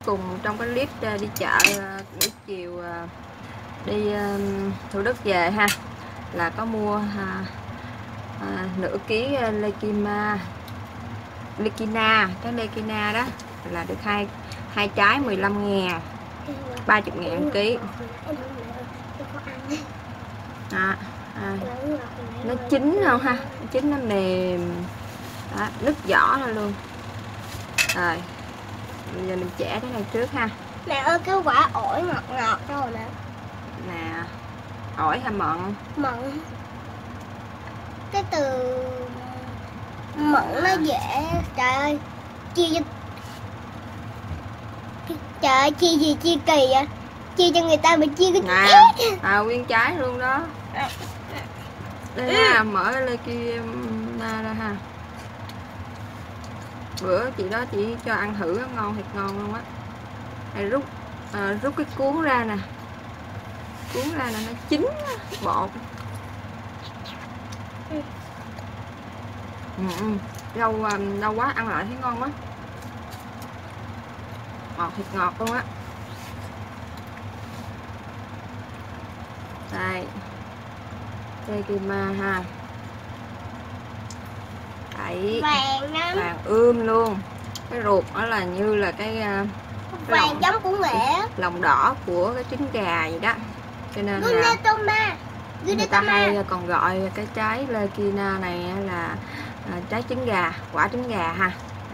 Cùng trong cái clip đi chợ buổi chiều đi Thủ Đức về ha, là có mua nửa ký Lekina, cái Lekina đó là được hai trái 15.000, 30.000 ký. Nó chín không ha, chín nó mềm đó, nứt vỏ ra luôn. Rồi bây giờ mình chẻ cái này trước ha. Mẹ ơi, cái quả ổi ngọt ngọt rồi nè. Nè, ổi hay mận? Mận. Cái từ mận nó dễ. Trời ơi, chia trời ơi, chia gì chia kỳ vậy? Chia cho người ta mà chia cái nguyên trái luôn đó. Đây ha, mở cái Lekina ra ha. Bữa chị đó chị cho ăn thử, ngon thiệt ngon luôn á. Này rút cái cuốn ra nè, cuốn ra là nó chín bột. Lâu quá ăn lại thấy ngon quá, ngọt thịt ngọt luôn á. Đây Lekina ha. Đấy, vàng luôn. Cái ruột đó là như là cái vàng giống của mẹ, lòng đỏ của cái trứng gà vậy đó, cho nên là người ta hay còn gọi cái trái Lekina này là trái trứng gà, quả trứng gà ha.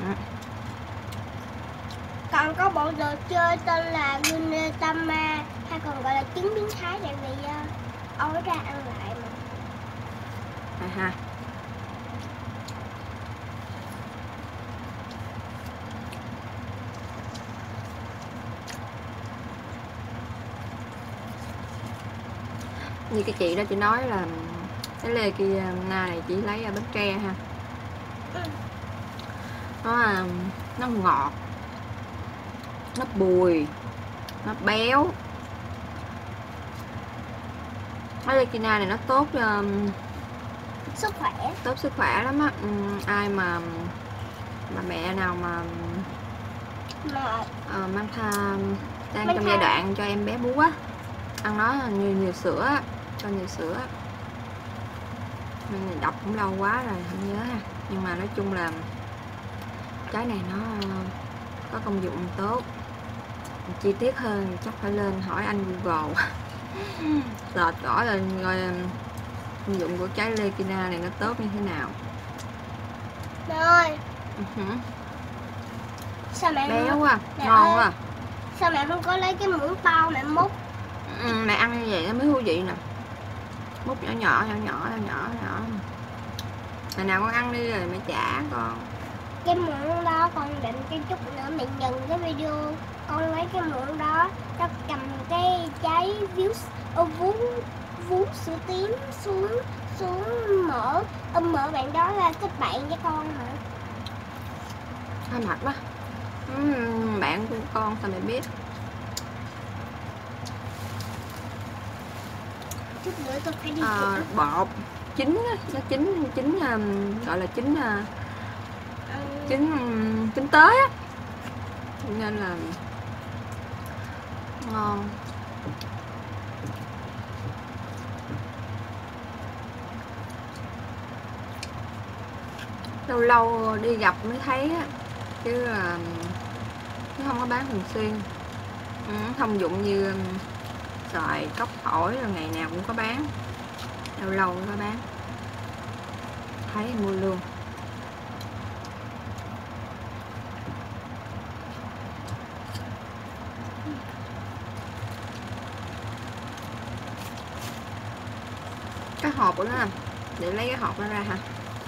Còn có bộ đồ chơi tên là Gintama, hay còn gọi là trứng biến thái, tại vì ối ra ăn lại mà ha. Như cái chị đó chị nói là cái Lekina này chỉ lấy ở Bến Tre ha. Nó ngọt, nó bùi, nó béo. Cái Lekina này nó tốt cho sức khỏe, tốt sức khỏe lắm á. Ai mà mẹ nào mà mang thai đang trong giai đoạn cho em bé bú á, ăn nó nhiều sữa, cho nhiều sữa. Mình đọc cũng lâu quá rồi không nhớ ha, nhưng mà nói chung là trái này nó có công dụng tốt. Chi tiết hơn chắc phải lên hỏi anh Google search gõ lên coi công dụng của trái Lekina này nó tốt như thế nào. Mẹ ơi, sao mẹ béo quá, ngon quá. Sao mẹ không có lấy cái muỗng to mẹ múc? Mẹ ăn như vậy nó mới thú vị nè, múc nhỏ. Ngày nào con ăn đi rồi mẹ trả con. Cái muỗng đó con định cái chút nữa mẹ dừng cái video, con lấy cái muỗng đó, con cầm cái trái vú sữa tím xuống mở mở bạn đó ra kết bạn với con hả? Hai mặt quá. Bạn của con sao mẹ biết? Chút nữa tôi phải đi bột chín á, nó chín gọi là chín tới á, nên là ngon. Lâu đi gặp mới thấy á, chứ không có bán thường xuyên. Thông dụng như xoài, cốc, ổi rồi ngày nào cũng có bán, lâu mới có bán, thấy mua luôn. Cái hộp của nó nè, để lấy cái hộp nó ra hả?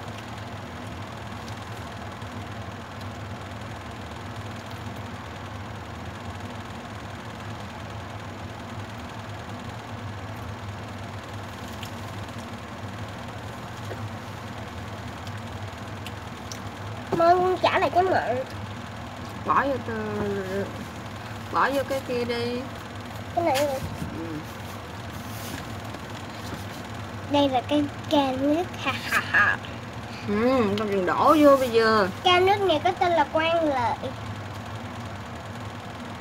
Mơ con trả lại cái mận. Bỏ vô cái kia đi. Cái này rồi. Đây là cái can nước, ha ha ha. Con đừng đổ vô bây giờ. Can nước này có tên là Quang Lợi.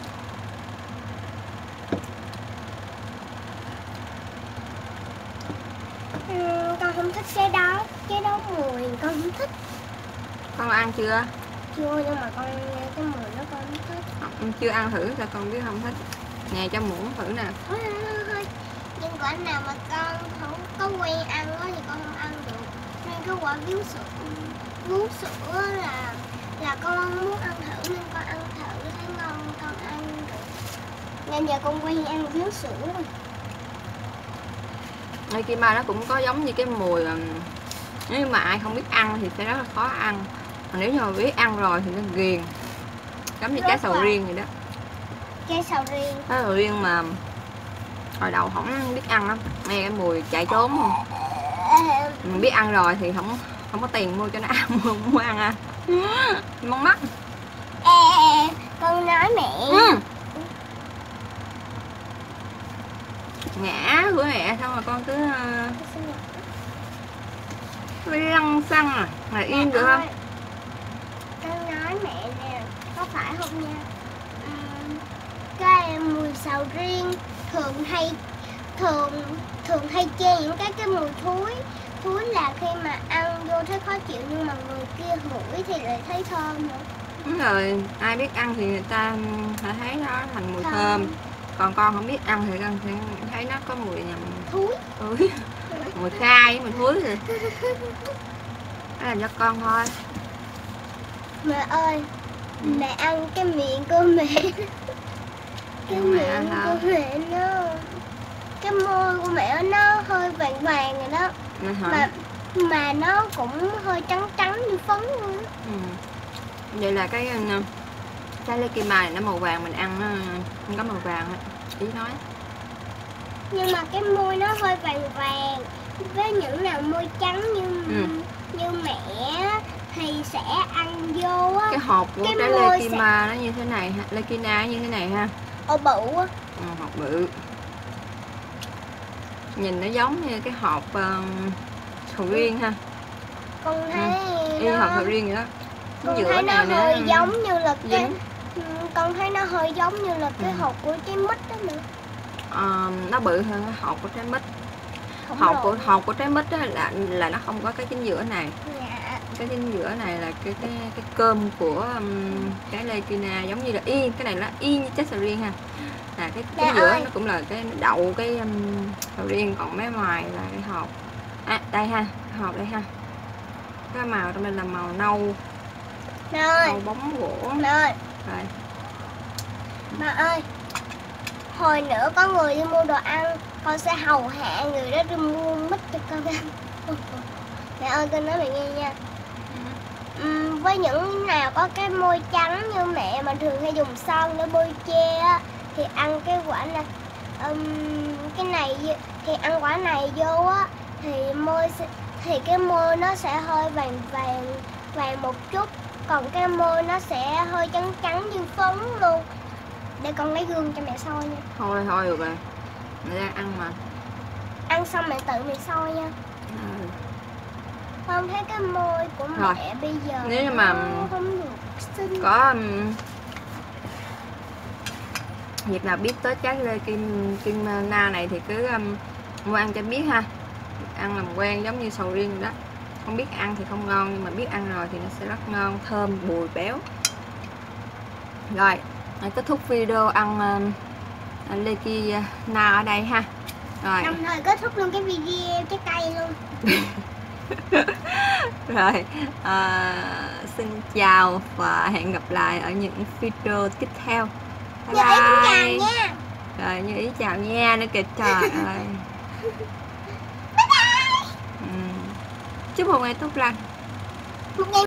con không thích cái đó mùi con không thích. Con ăn chưa? Chưa, nhưng mà con nghe cái mùi nó con không thích. Chưa ăn thử sao con biết không thích. Nè cho muỗng thử nè. Thôi, nhưng quả nào mà con không có quen ăn á thì con không ăn được. Nên cái quả vú sữa là con muốn ăn thử nên con ăn thử thấy ngon con ăn được. Nên giờ con quen ăn vú sữa rồi. Đây Kim Mai nó cũng có giống như cái mùi, nếu mà ai không biết ăn thì sẽ rất là khó ăn. Còn nếu như mà biết ăn rồi thì nó ghiền. Giống như trái sầu riêng vậy đó. Trái sầu riêng. Trái sầu riêng mà hồi đầu không biết ăn lắm, nghe cái mùi chạy trốn không. Mình biết ăn rồi thì không có tiền mua cho nó ăn, mua ăn à. Món mắt. Con nói mẹ. Ngã của mẹ xong rồi con cứ lăn xăng à, là yên được không? Con nói mẹ nè, có phải không nha? Cái mùi sầu riêng thường hay chê những cái mùi thúi là khi mà ăn vô thấy khó chịu, nhưng mà người kia ngửi thì lại thấy thơm nữa. Đúng rồi, ai biết ăn thì người ta sẽ thấy nó thành mùi thơm. Còn con không biết ăn thì con sẽ thấy nó có mùi thúi. Mùi khai với mùi thúi rồi. Đó là cho con thôi. Mẹ ơi, mẹ ăn cái miệng của mẹ. Cái miệng của mẹ nó, cái môi của mẹ nó hơi vàng vàng rồi đó. Mà nó cũng hơi trắng trắng như phấn luôn á. Vậy là cái lê kim mai này nó màu vàng, mình ăn nó không có màu vàng á, ý nói. Nhưng mà cái môi nó hơi vàng vàng. Với những nào môi trắng như mẹ thì sẽ ăn vô á. Cái hộp của trái lê kim mai nó như thế này ha, lê kim na như thế này ha. Bự á. Hộp bự. Nhìn nó giống như cái hộp sầu riêng ha. Con thấy hộp sầu riêng vậy đó. Con thấy nó hơi giống như là cái con thấy nó hơi giống như là cái hộp của trái mít đó nữa. Nó bự hơn cái hộp của trái mít. Hộp của trái mít đó là nó không có cái chính giữa này. Cái chính giữa này là cái cơm của cái lê kim na, giống như là yên, cái này nó yên như trái sầu riêng ha. Là cái chính giữa nó cũng là cái đậu cái sầu riêng, còn mấy ngoài là cái hộp. Đây ha, hộp đây ha. Cái màu trong đây là màu nâu. Màu bóng gỗ. Rồi. Mà ơi, hồi nữa có người đi mua đồ ăn, con sẽ hầu hạ người đó đi mua mít cho con ăn. Mẹ ơi, con nói mẹ nghe nha. Với những nào có cái môi trắng như mẹ mà thường hay dùng son để bôi che á, thì ăn cái quả này, cái này thì ăn quả này vô á thì cái môi nó sẽ hơi vàng một chút, còn cái môi nó sẽ hơi trắng trắng như phấn luôn. Để con lấy gương cho mẹ soi nha. Thôi được rồi, mẹ đang ăn mà. Ăn xong mẹ tự mẹ soi nha. Con thấy cái môi của mẹ bây giờ nếu mà không được xinh. Có dịp nào biết tới trái lê kim na này thì cứ mua ăn cho biết ha. Ăn làm quen giống như sầu riêng đó. Không biết ăn thì không ngon, nhưng mà biết ăn rồi thì nó sẽ rất ngon, thơm, bùi, béo. Rồi, kết thúc video ăn lê kim na ở đây ha. Rồi. Đồng thời kết thúc luôn cái video trái cây luôn. Rồi, xin chào và hẹn gặp lại ở những video tiếp theo. Bye bye. Như ý chào nha. Rồi, Như ý chào nha nữa kìa, trời ơi. Bye bye. Chúc một ngày tốt lành. Một ngày